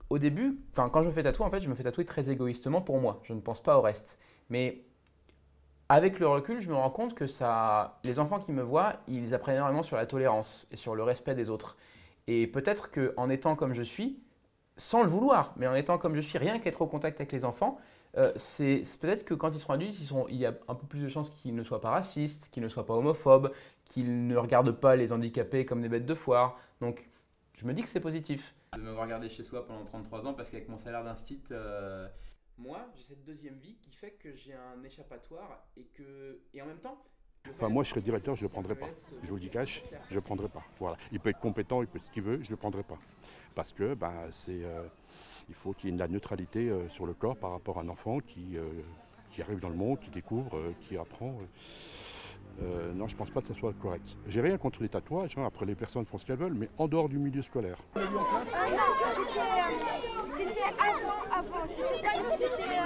au début, enfin quand je me fais tatouer, en fait, je me fais tatouer très égoïstement pour moi. Je ne pense pas au reste. Mais avec le recul, je me rends compte que ça, les enfants qui me voient, ils apprennent énormément sur la tolérance et sur le respect des autres. Et peut-être qu'en étant comme je suis, sans le vouloir, mais en étant comme je suis, rien qu'être au contact avec les enfants, c'est peut-être que quand ils seront adultes, il y a un peu plus de chances qu'ils ne soient pas racistes, qu'ils ne soient pas homophobes, qu'ils ne regardent pas les handicapés comme des bêtes de foire. Donc, je me dis que c'est positif. De m'avoir gardé chez soi pendant 33 ans parce qu'avec mon salaire d'instit, moi, j'ai cette deuxième vie qui fait que j'ai un échappatoire et en même temps, le fait Enfin, moi, d'être je serais handicapé, directeur, je ne le ça prendrai me pas. laisse Je vous le dis beaucoup de cash, liberté je ne le prendrai pas. Voilà. Il peut être compétent, il peut être ce qu'il veut, je ne le prendrai pas. Parce que il faut qu'il y ait de la neutralité sur le corps par rapport à un enfant qui arrive dans le monde, qui découvre, qui apprend. Non, je ne pense pas que ça soit correct. J'ai rien contre les tatouages, hein, après les personnes font ce qu'elles veulent, mais en dehors du milieu scolaire. Non, c'était avant. C'était